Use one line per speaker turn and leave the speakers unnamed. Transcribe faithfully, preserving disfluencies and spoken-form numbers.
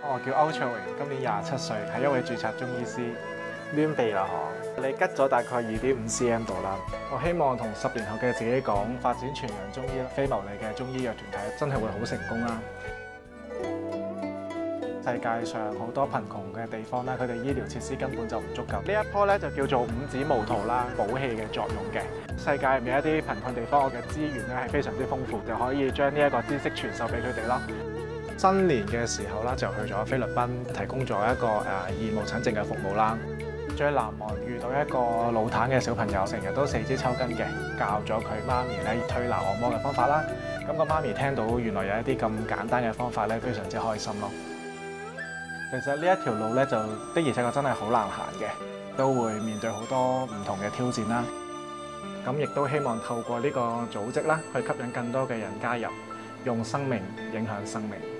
我叫歐卓榮，今年廿七歲，係一位註冊中醫師。攣鼻啦嗬，你吉咗大概二點五 cm 度啦。我希望同十年後嘅自己講，發展全人中醫啦，非牟利嘅中醫藥團體真係會好成功啦。世界上好多貧窮嘅地方咧，佢哋醫療設施根本就唔足夠。呢一棵咧就叫做五子無桃啦，補氣嘅作用嘅。世界入面一啲貧困地方，我嘅資源咧係非常之豐富，就可以將呢一個知識傳授俾佢哋咯。新年嘅時候啦，就去咗菲律賓，提供咗一個誒義務診症嘅服務啦。最難忘遇到一個腦癱嘅小朋友，成日都四肢抽筋嘅，教咗佢媽咪咧推拿按摩嘅方法啦。咁個媽咪聽到原來有一啲咁簡單嘅方法咧，非常之開心咯。其實呢一條路咧就的而且確真係好難行嘅，都會面對好多唔同嘅挑戰啦。咁亦都希望透過呢個組織啦，去吸引更多嘅人加入，用生命影響生命。